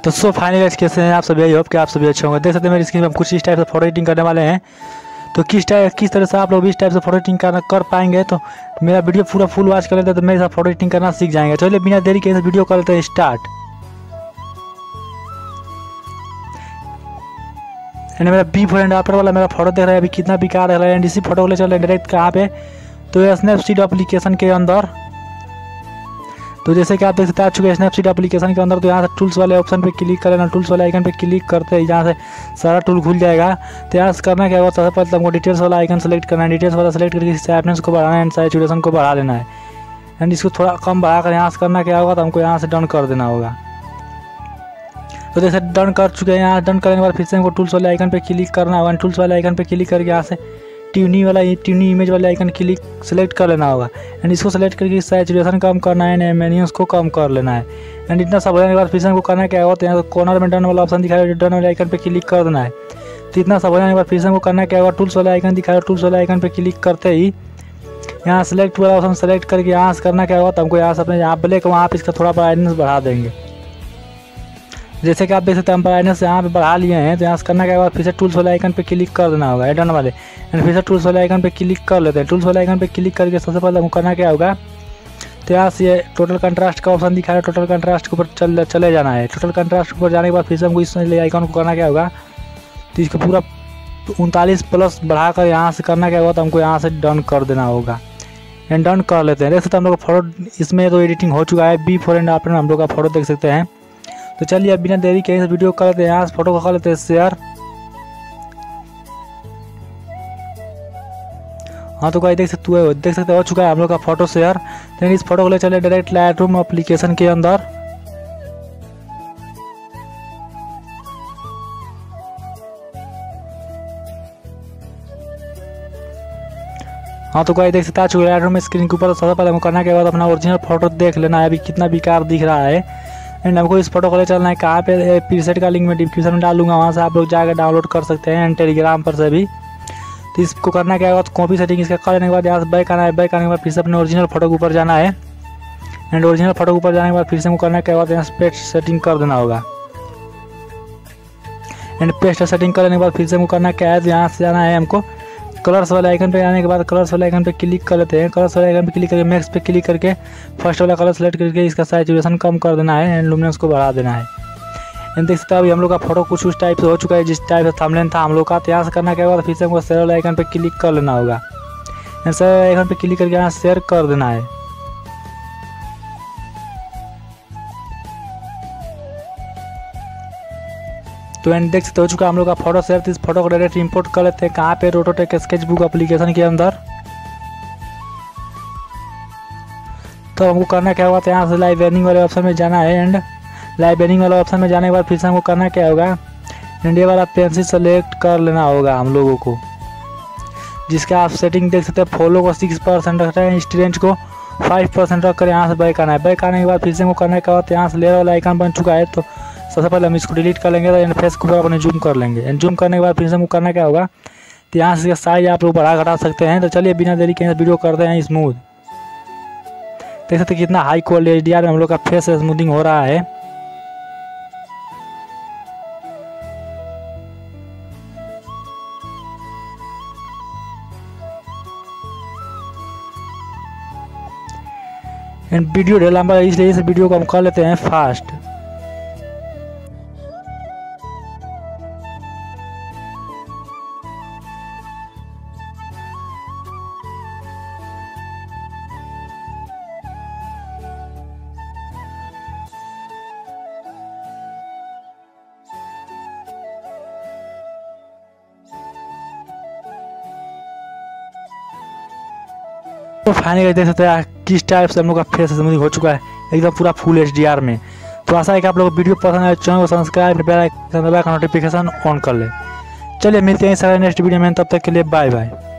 तो so finally कैसे हैं आप सभी, आई होप कि आप सभी अच्छे होंगे। देख सकते हैं मेरी स्क्रीन पर हम कुछ इस टाइप से फोटो एडिटिंग करने वाले हैं। तो किस तरह से आप लोग इस टाइप से फोटो एडिटिंग कर पाएंगे, तो मेरा वीडियो पूरा फुल वॉच कर लेते हैं तो मेरे साथ फोटो एडिटिंग करना सीख जाएंगे। चलिए बिना देरी के वीडियो कर लेते हैं स्टार्ट। एंड मेरा बी फ्रेंड आफ्टर वाला मेरा फोटो देख रहा है अभी कितना बेकार है। एंड इसी फोटो को ले चल रहे हैं डायरेक्ट कहाँ पे, तो स्नैपसीड एप्लीकेशन के अंदर। तो जैसे कि आप देख सकते हैं आ चुके हैं स्नैपसीड एप्लीकेशन के अंदर। तो यहाँ से टूल्स वाले ऑप्शन पे क्लिक कर लेना, टूल्स वाले आइकन पे क्लिक करते ही यहाँ से सारा टूल खुल जाएगा। तो यहाँ से करना क्या होगा, सबसे पहले तुमको डिटेल्स वाला आइकन सेलेक्ट करना है। डिटेल्स वाला सेलेक्ट करके शार्पनेस को बढ़ाना है एंड सैचुरेशन को बढ़ा लेना है। एंड इसको थोड़ा कम बढ़ा कर यहाँ से करना क्या होगा, तो हमको यहाँ से डन कर देना होगा। तो जैसे डन कर चुके हैं, यहाँ डन करने के बाद फिर से हमको टूल्स वाले आइकन पे क्लिक करना होगा। टूल्स वाले आइकन पे क्लिक करके यहाँ से ट्यूनी इमेज वाले आइकन क्लिक सेलेक्ट कर लेना होगा। एंड इसको सेलेक्ट करके सैचुरेशन कम करना है, एनिमेशन को कम कर लेना है। एंड इतना सब होने के बाद फिर से हमको करना क्या होगा, तो यहाँ कॉर्नर में डन वाला ऑप्शन दिखाया, डन वाले आइकन पे क्लिक कर देना है। तो इतना सब होने के बाद फिर से हमको करना क्या होगा, टूल्स वाले आइकन दिखाया, टूल्स वाले आइकन पे क्लिक करते ही यहाँ सेलेक्ट वाला ऑप्शन सेलेक्ट करके यहाँ से करना क्या होगा, तो हमको यहाँ से अपने यहाँ ब्लैक वहाँ पर इसका थोड़ा ब्राइटनेस बढ़ा देंगे। जैसे कि आप देख सकते हैं हम ब्राइटनेस यहाँ पे बढ़ा लिए हैं। तो यहाँ से करना क्या होगा, फिर से टूल्स वाले आइकन पे क्लिक कर देना होगा डन वाले। एंड फिर से टूल्स वाले आइकन पे क्लिक कर लेते हैं। टूल्स वाले आइकन पे क्लिक करके सबसे पहले हमको करना क्या होगा, तो यहाँ से ये टोटल कंट्रास्ट का ऑप्शन दिखा है, टोटल कंट्रास्ट के ऊपर चले जाना है। टोटल कंट्रास्ट के ऊपर जाने के बाद फिर से हमको इस आइकन को करना क्या होगा, तो इसको पूरा 39+ बढ़ा कर यहाँ से करना क्या होगा, तो हमको यहाँ से डन कर देना होगा। एंड डन कर लेते हैं। देख सकते हैं हम लोग का फोटो इसमें तो एडिटिंग हो चुका है। बिफोर एंड आफ्टर हम लोग का फोटो देख सकते हैं। तो चलिए अब बिना देरी के इस वीडियो कर लेते हैं, यहाँ से फोटो को कर लेते हैं शेयर। हाँ तो देख सकते हो चुका है हम लोग का फोटो शेयर। तो इस फोटो को ले चले डायरेक्ट लाइटरूम एप्लीकेशन के अंदर। हाँ तो देख सकते आ चुके हैं लाइटरूम स्क्रीन के ऊपर। सबसे पहले हमको करना क्या होगा, अपना ओरिजिनल फोटो देख लेना है अभी कितना बेकार दिख रहा है। एंड हमको इस फोटो को ले चलना है कहाँ पे, प्रीसेट का लिंक मैं डिस्क्रिप्शन में डाल दूंगा, वहाँ से आप लोग जाकर डाउनलोड कर सकते हैं एंड टेलीग्राम पर से भी। तो इसको करना क्या होगा, तो कॉपी सेटिंग इसका कर लेने के बाद यहाँ से बैक आना है। बैक आने के बाद फिर से अपने ओरिजिनल फोटो के ऊपर जाना है। एंड ओरिजिनल फोटो के ऊपर जाने के बाद फिर से हमको करना क्या होगा, यहाँ से पेस्ट सेटिंग कर देना होगा। एंड पेस्ट सेटिंग कर लेने के बाद फिर से हमको करना क्या है, तो यहाँ से जाना है हमको कलर्स वाले आइकन पे। आने के बाद कलर्स वाले आइकन पे क्लिक कर लेते हैं। कलर्स वाले आइकन पे क्लिक करके मैक्स पे क्लिक करके फर्स्ट वाला कलर सेलेक्ट करके इसका सैचुरेशन कम कर देना है एंड लुमिनेंस को बढ़ा देना है। एंड देख सकते हैं अभी हम लोग का फोटो कुछ उस टाइप से हो चुका है जिस टाइप से थंबनेल था हम लोग का। तो यहाँ से करना क्या होगा, फिर से हमको शेयर वाले आइकन पे क्लिक कर लेना होगा। एंड शेयर आइकन पे क्लिक करके यहाँ शेयर कर देना है। तो एंड देख सकते हो चुका हम लोग का फोटो शेयर। तो इस फोटो को डायरेक्ट इंपोर्ट कर लेते हैं कहाँ पे, रोटोटेक स्केचबुक एप्लीकेशन के अंदर। तो हमको करना क्या होगा, तो यहाँ से लाइव एडिटिंग वाले ऑप्शन में जाना है। एंड लाइव एडिटिंग वाले ऑप्शन में जाने के बाद फिर से हमको करना क्या होगा, एंड ये वाला पेंसिल सेलेक्ट कर लेना होगा हम लोगों को, जिसका आप सेटिंग देख सकते हैं। फॉलो को 6% रख रहे हैं, स्ट्रेंथ को 5% रख कर यहाँ से बैक आना है। बैक आने के बाद फिर से हमको करना क्या होता है, यहाँ से लेयर वाला आइकन बन चुका है। तो सबसे पहले हम इसको डिलीट कर लेंगे एंड फेस को अपने जूम कर लेंगे। एंड जूम करने के बाद फिर से हमको करना क्या होगा, तो यहाँ से साइज आप लोग बढ़ा घटा सकते हैं। तो चलिए बिना देरी के वीडियो करते हैं स्मूथ। देख सकते हैं कितना हाई क्वालिटी HDR में हम लोग का फेस स्मूथिंग हो रहा है। एंड वीडियो ढेर लंबा है इसलिए इस वीडियो को हम कर लेते हैं फास्ट। तो फाइनली देख सकते हैं किस टाइप से हम लोग का फेस स्मूथिंग हो चुका है एकदम पूरा फुल HDR में। तो आशा है कि आप लोग को वीडियो पसंद आए, चैनल को सब्सक्राइब, बेल आइकन दबा कर नोटिफिकेशन ऑन कर ले। चलिए मिलते हैं नेक्स्ट वीडियो में, तब तक के लिए बाय बाय।